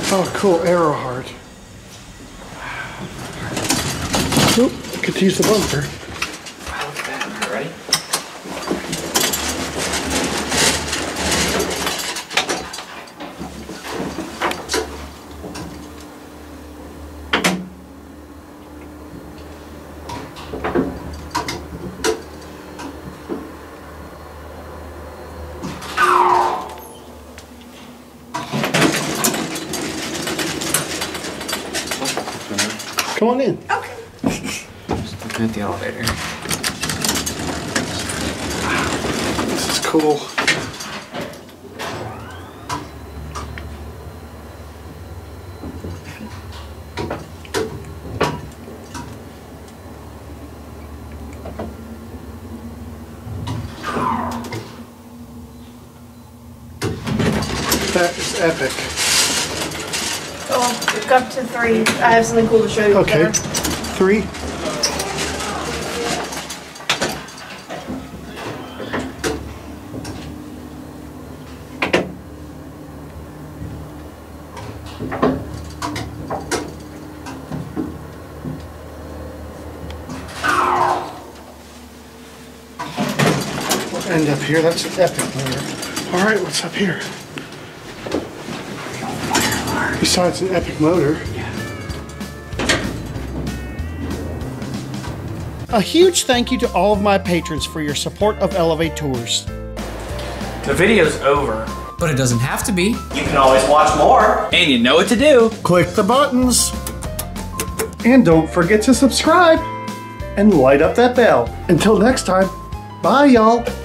Oh, cool, arrow heart. Oop, could use the bumper. Wow, look at that. Ready? Come on in. Okay. Just looking at the elevator. This is cool. That is epic. Oh, we've got to 3. I have something cool to show you. Okay. There. 3. We'll end up here. That's an epic motor. All right, what's up here? Besides an epic motor. A huge thank you to all of my patrons for your support of Elevate Tours. The video's over. But it doesn't have to be. You can always watch more. And you know what to do. Click the buttons. And don't forget to subscribe. And light up that bell. Until next time, bye y'all.